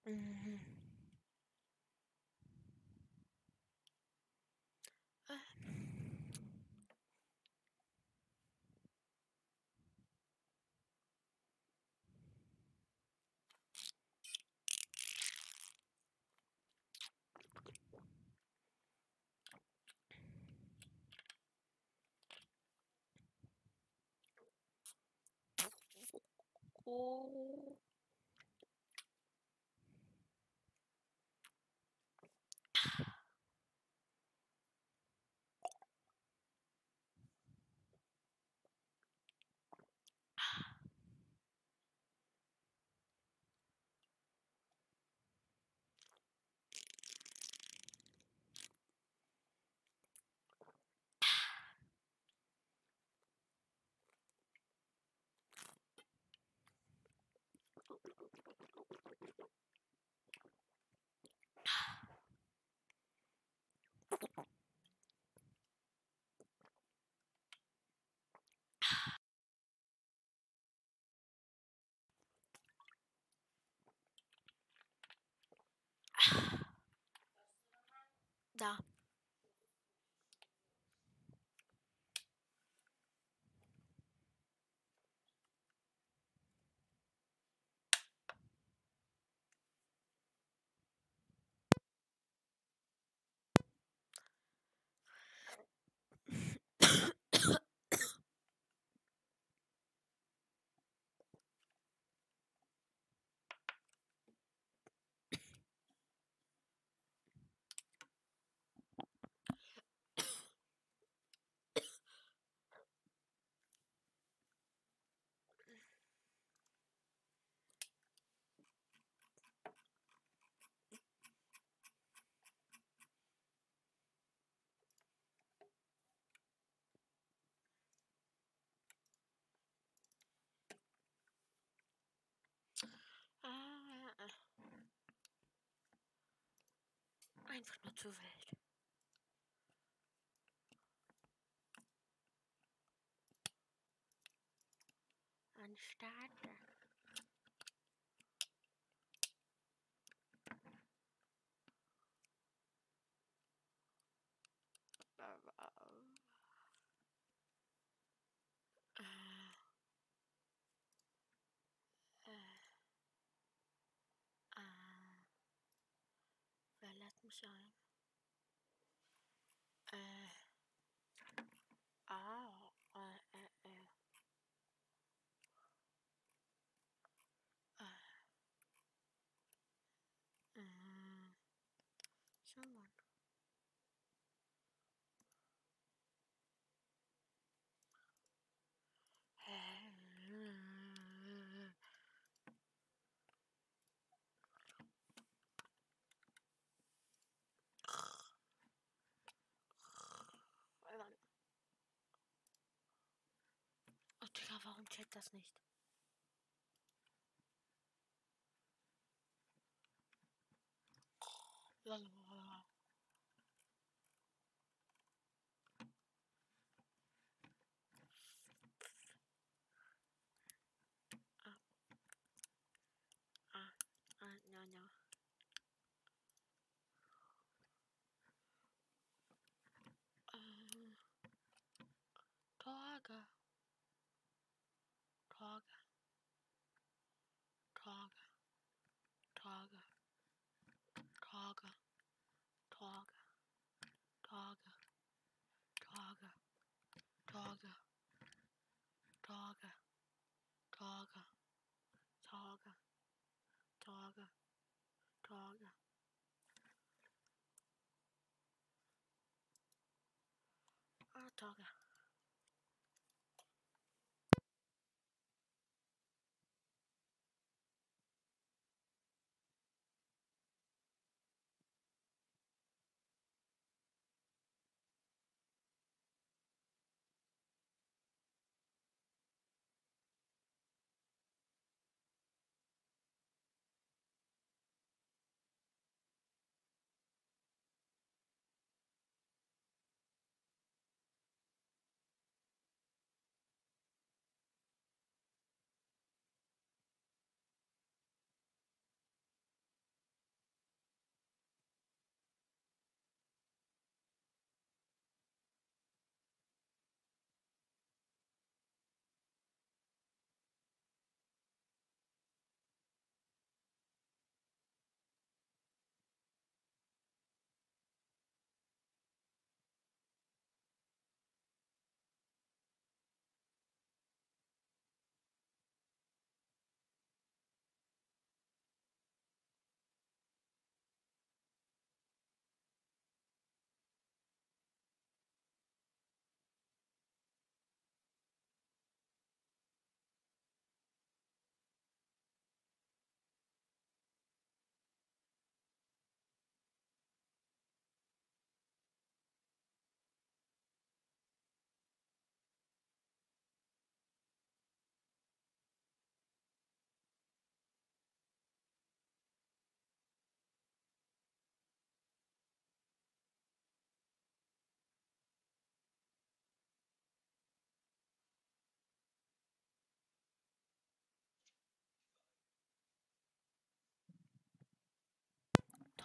Mhm. Äh. Oh. Da. Ah, einfach nur zu wild. Anstatt. Wer lädt mich ein? Äh. Ah. Schau mal. Oh, Digga, warum checkt das nicht? Lalalala. Ah, no, no. Torge. Torge. Torge. Torge. Torge. Torge. Torge. Torge. Torge. Torge. Torge. Torge. Torge. Torge. Ah, Torge.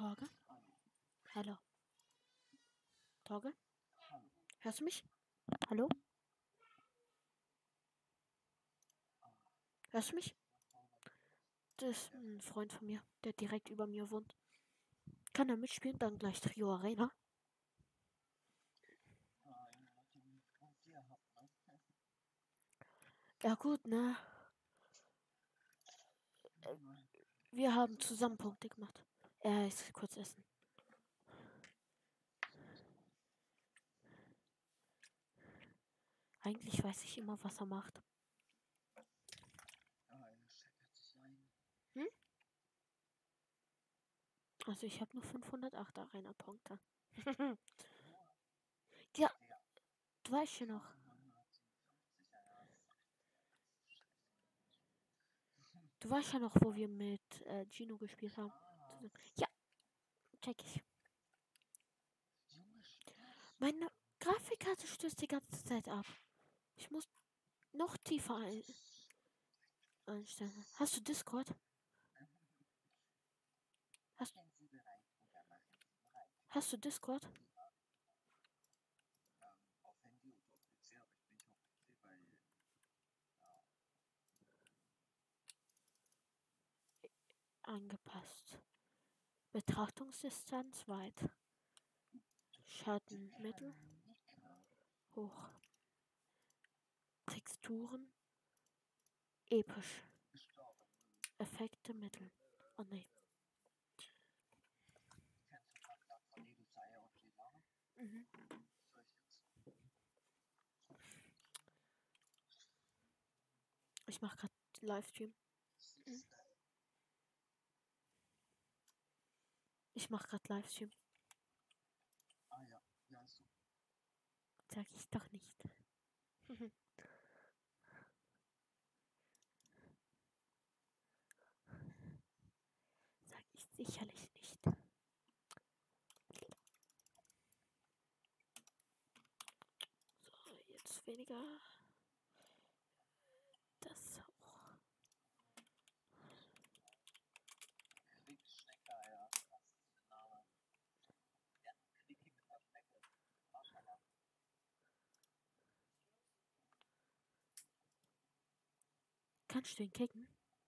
Torge? Hallo. Torge? Hörst du mich? Hallo? Hörst du mich? Das ist ein Freund von mir, der direkt über mir wohnt. Kann er mitspielen? Dann gleich Trio Arena. Ja gut, ne? Wir haben zusammen Punkte gemacht. Er ist kurz essen. Eigentlich weiß ich immer, was er macht. Hm? Also ich habe nur 508 Arena-Punkte. Ja, du weißt schon noch. Du weißt ja noch, wo wir mit Gino gespielt haben. Ja, check ich. Meine Grafikkarte stößt die ganze Zeit ab. Ich muss noch tiefer einstellen. Hast du Discord? Hast du Discord? Angepasst. Betrachtungsdistanz weit. Schatten mittel. Hoch. Texturen episch. Effekte mittel. Oh nee. Mhm. Ich mach grad Livestream. Mhm. Ich mach grad Livestream. Sag ich doch nicht. Sag ich sicherlich nicht. So, jetzt weniger. Das auch. Kannst du den kicken?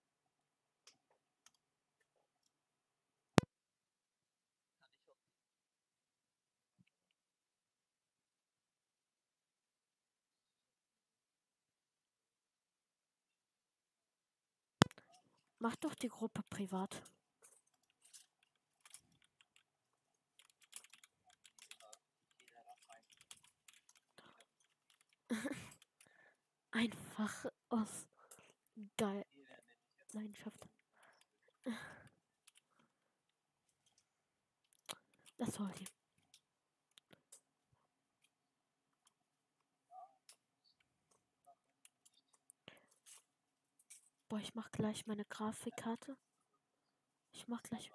Mach doch die Gruppe privat. Einfach aus geil Leidenschaft. Das soll die. Boah, ich mach gleich meine Grafikkarte. Ich mach gleich.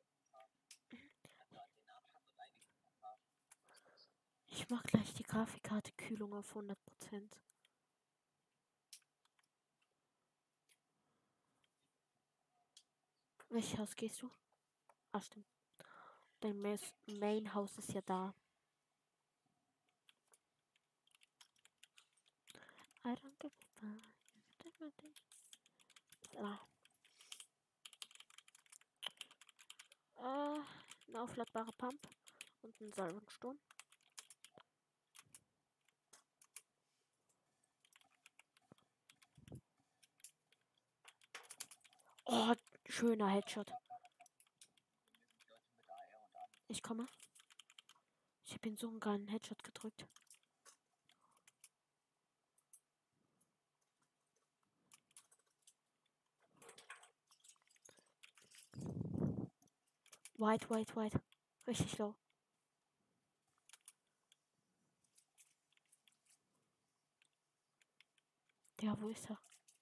Ich mach gleich die Grafikkarte Kühlung auf 100%. Welches Haus gehst du? Ach stimmt. Dein Main Haus ist ja da. I don't give a fuck. Ah. Eine aufladbare Pump und ein Salvensturm. Oh, schöner Headshot. Ich komme. Ich habe ihn so einen geilen Headshot gedrückt. White. Richtig low. Ja, wo ist er?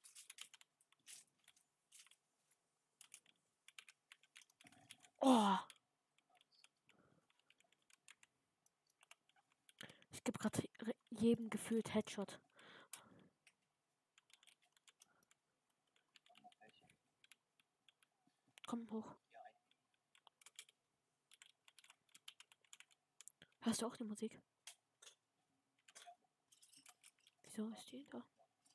Oh. Ich gebe gerade jedem gefühlt Headshot. Komm hoch. Hörst du auch die Musik? Wieso ist die da?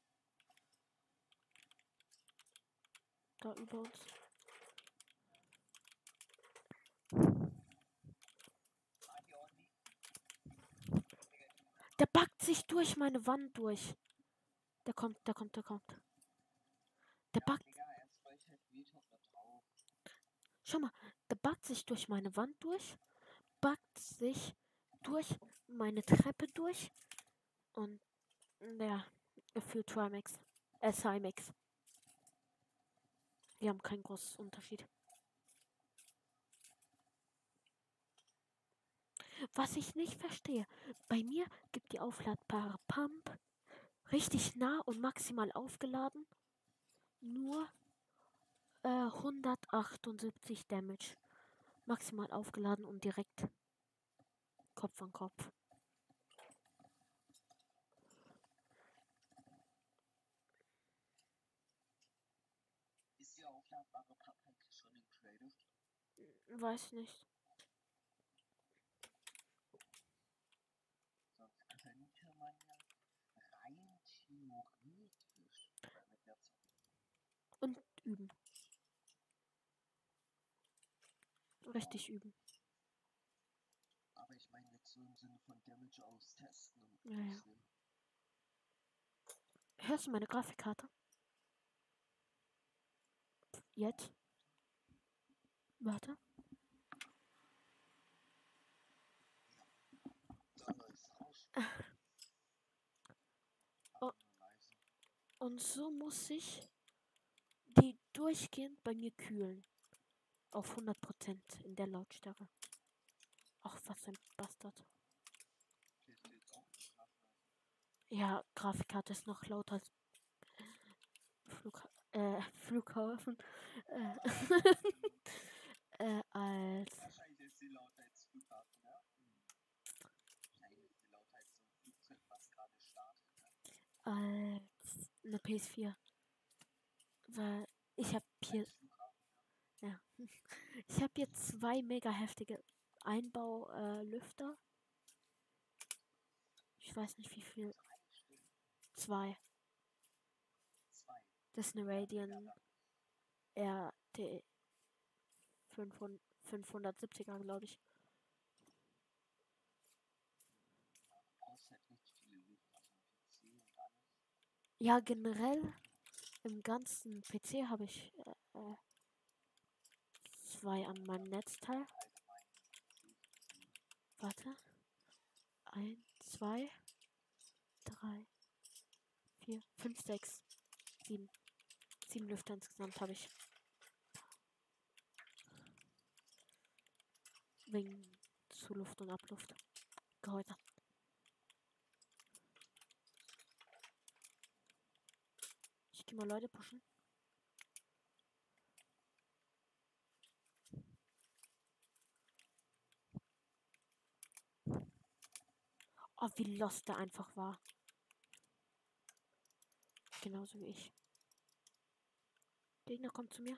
Da über uns. Der backt sich durch meine Wand durch. Der kommt. Der backt. Schau mal, der backt sich durch meine Wand durch. Backt sich durch meine Treppe durch. Und ja, für Trimax. Cymax. Wir haben keinen großen Unterschied. Was ich nicht verstehe, bei mir gibt die aufladbare Pump richtig nah und maximal aufgeladen nur 178 Damage. Maximal aufgeladen und direkt Kopf an Kopf. Ist die aufladbare Pump eigentlich schon im Creative? Weiß nicht. Sonst könnte man ja rein theoretisch mit der Zeit. Und üben. Richtig üben. Aber ich meine jetzt so im Sinne von Damage austesten und Ja. ausnehmen. Hörst du meine Grafikkarte? Jetzt? Warte. Da läuft's raus. Oh. Aber nur leise. Und so muss ich die durchgehend bei mir kühlen. Auf 100% in der Lautstärke. Ach, was ein Bastard. Hilft jetzt auch nicht schlafen. Ja, Grafikkarte ist noch lauter als Flughafen. Als Wahrscheinlich ist die lauter als Flughafen, ja? Wahrscheinlich ist die lauter als so ein Flugzeug, was gerade startet. als eine PS4. Weil ich habe hier, Als Flughafen. ja, ich habe hier 2 mega heftige Einbaulüfter. Ich weiß nicht wie viel. 2. Zwei. Das ist eine Radeon RT 570er, glaube ich. Du brauchst halt richtig viele Lüfter, so ein PC und alles. Ja, generell im ganzen PC habe ich 2 an meinem Netzteil. Allgemein. Warte. 1, 2, 3, 4, 5, 6, 7. 7 Lüfter insgesamt habe ich. Wegen Zuluft und Abluft. Gehäuse. Ich gehe mal Leute pushen. Oh, wie lost der einfach war. Genauso wie ich. Gegner kommt zu mir.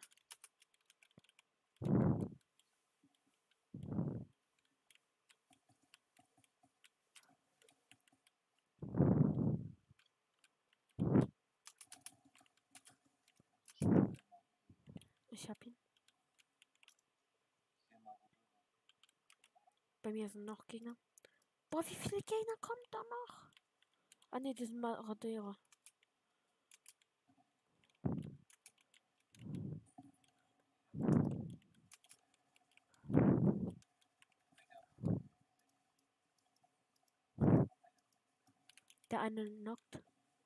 Ich hab ihn. Hier mal rüber. Bei mir sind noch Gegner. Boah, wie viele Gegner kommen da noch? Ah ne, die sind Marodeurer. Der eine knockt.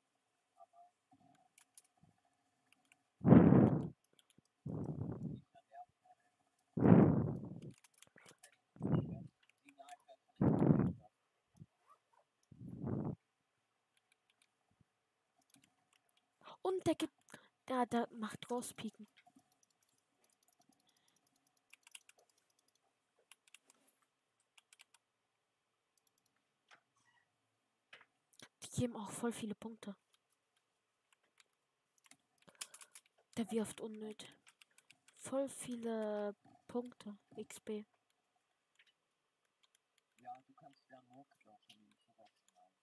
Und der gibt. Ja, der macht Großpiken. Die geben auch voll viele Punkte. Der wirft unnötig. Voll viele Punkte. XP. Ja, du kannst Ja, Rocket Launcher nehme ich aber schon mal.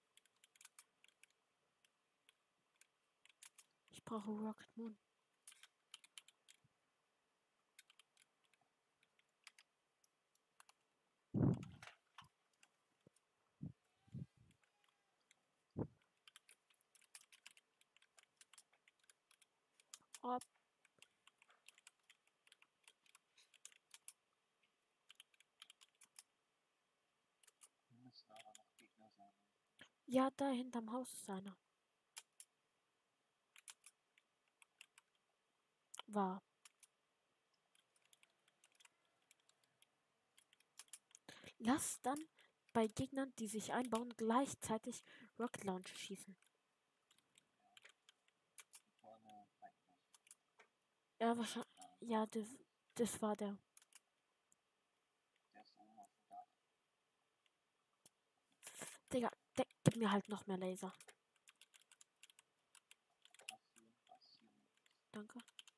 Ich brauche Rocket Moon. Oh, Müssen aber noch Gegner sein. ja, da hinterm Haus ist einer. War. Lass dann bei Gegnern, die sich einbauen, gleichzeitig Rocket Launcher schießen. Vorne Feindlich. Ja, wahrscheinlich. Ja, das war der. Der ist oben auf dem Dach. Digga, gib mir halt noch mehr Laser. Passieren. Danke.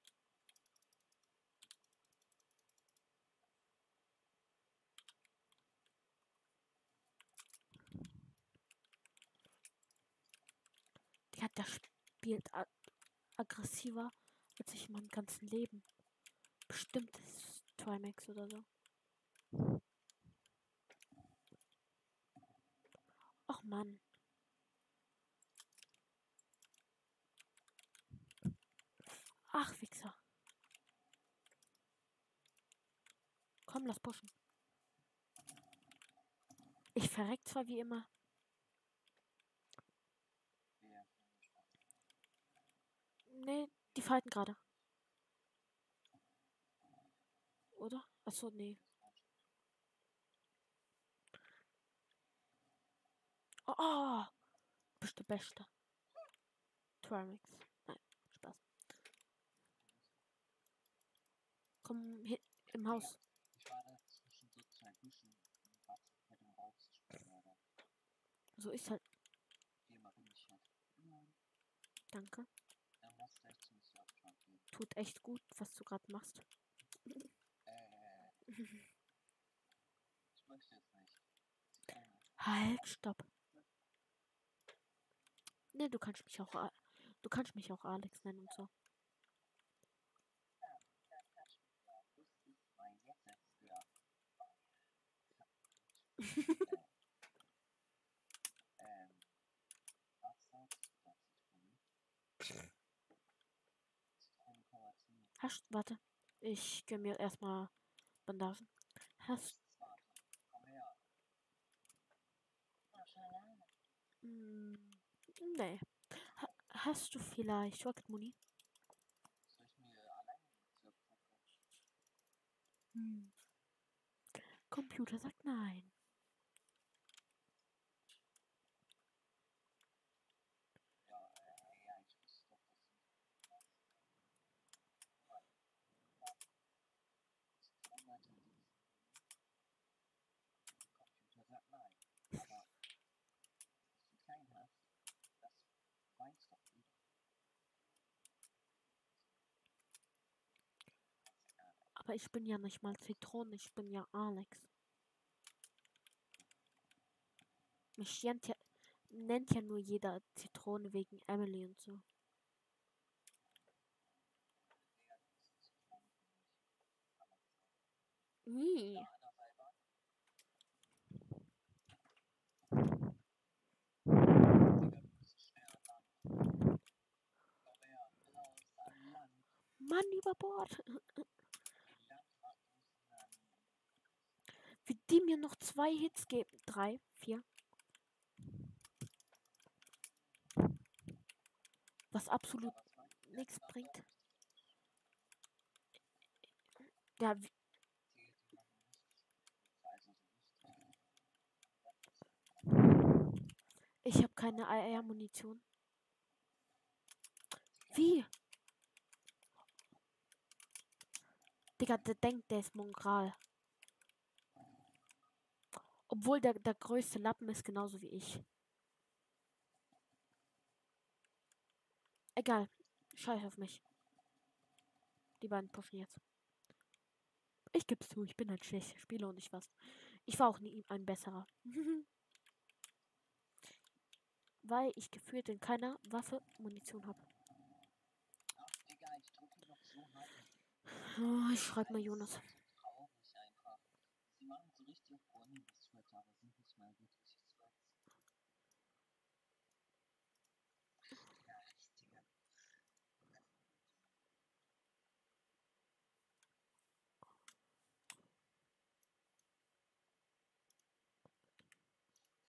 Digga, der spielt aggressiver als ich in meinem ganzen Leben. Bestimmt ist Trimax oder so. Ach Mann. Ach, Wichser. Komm, lass pushen. Ich verreck zwar wie immer. Wer? Nee, die fighten gerade. Oder? Achso, nee. Oh, oh. Bist du Beste. Trimax. Nein, Spaß. Komm, im Haus. Ich war da zwischen so zwei Büschen und war mit dem rausgesprungen, oder? So ist halt. Viermal bin ich halt. Danke. Dann lass gleich zum Surftruck gehen. Tut echt gut, was du gerade machst. Ich möchte es nicht. Zitrone. Halt, stopp. Nee, du kannst mich auch. Du kannst mich auch Alex nennen und so. Das ist mein letzter. Was sagst du dazu? Zitronen. Hast, warte. Ich gönn mir erstmal Bandagen. Hast. Komm her. Nee. Hast du vielleicht Rocket Money? Soll ich mir alleine den Surftruck kaufen? Hm. Computer sagt nein. Ja, ich wusste doch, dass du Zitronen Computer sagt nein. Aber dass du klein hast, das weiß doch jeder. Aber ich bin ja nicht mal Zitrone, ich bin ja Alex. Mich nennt ja nur jeder Zitrone wegen Emily und so. Nie. Mann über Bord. Wie die mir noch 2 Hits geben. 3, 4. Was absolut nichts bringt. Ja, ich habe keine AR-Munition. Wie? Digga, der denkt, der ist Mongral. Obwohl der größte Lappen ist genauso wie ich. Egal. Scheiß auf mich. Die beiden pushen jetzt. Ich geb's zu, ich bin ein schlechter Spieler und ich was. Ich war auch nie ein besserer. Weil ich gefühlt in keiner Waffe Munition habe. Ach, Digga, ich drücke ihn noch so hart. Oh, ich schreibe mal Jonas.